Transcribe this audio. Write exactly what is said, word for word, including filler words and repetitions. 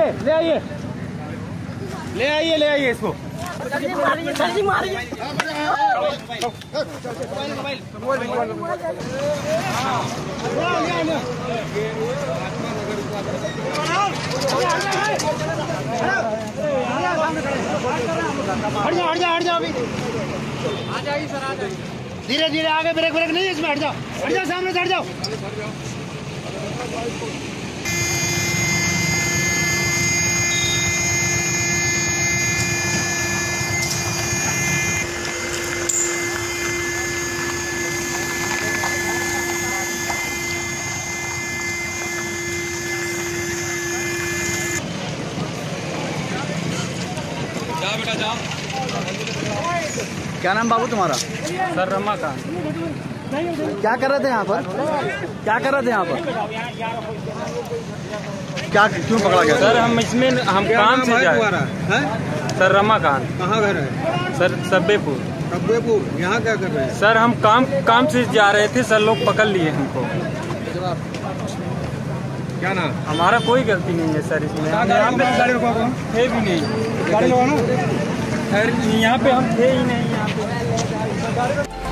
आइए, ले आइए, ले आइए, ले आइए इसको। हट जाओ, हट जाओ, हट जाओ अभी। आ जाइए सर, आ जाइए। धीरे धीरे आगे, ब्रेक ब्रेक नहीं है इसमें, हट जाओ, हट जाओ, सामने से हट जाओ। जा बेटा जा। क्या नाम बाबू तुम्हारा? सर रमाकांत। क्या कर रहे थे यहाँ पर? क्या कर रहे थे यहाँ पर? क्या क्यों पकड़ा गया? सर हम इसमें हम काम से जा रहे हैं। सर रमाकांत। कहाँ घर है? सर सब्बेपुर। सब्बेपुर। यहाँ क्या कर रहे हैं? सर हम काम काम से जा रहे थे, सर लोग पकड़ लिए हमको। क्या नाम? हमारा कोई गलती नहीं है सर इसमें। यहाँ पे थे भी नहीं, गाड़ी लगाना। सर यहाँ पे हम थे ही नहीं यहाँ पे।